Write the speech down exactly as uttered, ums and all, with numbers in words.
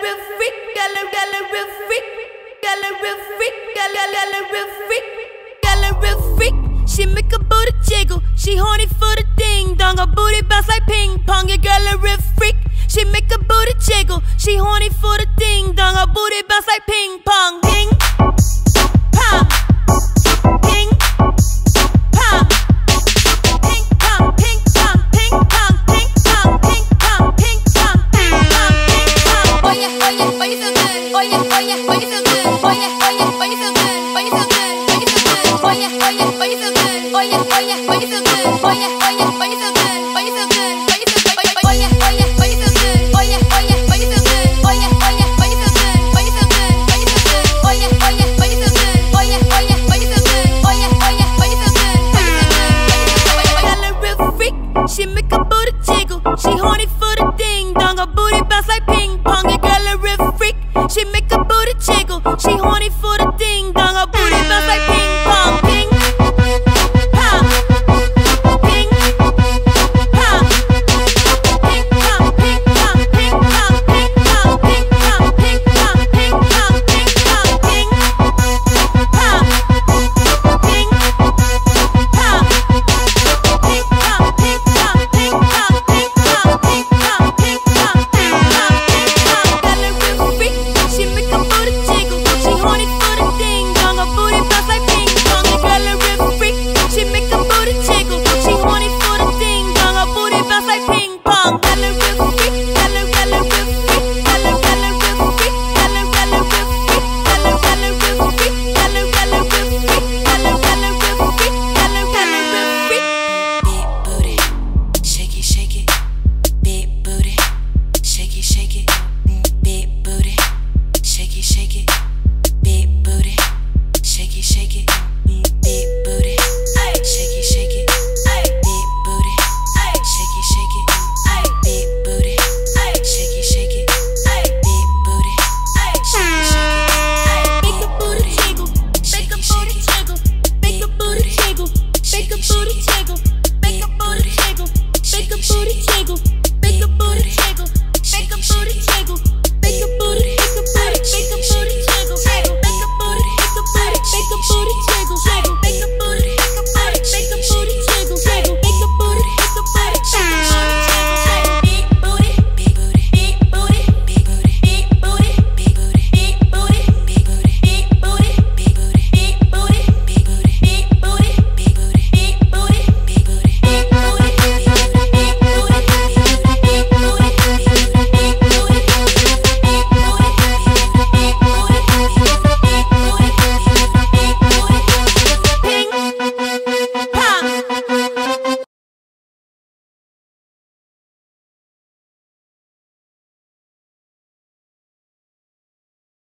real freak, got a got a real freak, got a real freak, got a got a real freak, got a real freak. She make a booty jiggle, she horny for the ding dong. Her booty bounce like ping pong. Your girl a real freak. She make a booty jiggle, she horny for the ding dong. Her booty bounce like ping pong. Ping pong, ping pong, ping pong, ping pong, ping pong, ping pong, ping pong, ping pong, ping pong, ping pong. Oh yeah, oh yeah, oh you feel good. Oh yeah, oh yeah, oh you feel good. Oh yeah, oh yeah, oh you feel good. Oh you feel good. Oh you feel good. Oh yeah, oh yeah, oh you feel good. Oh yeah, oh yeah, oh you feel good. Oh yeah, oh yeah, oh you feel good.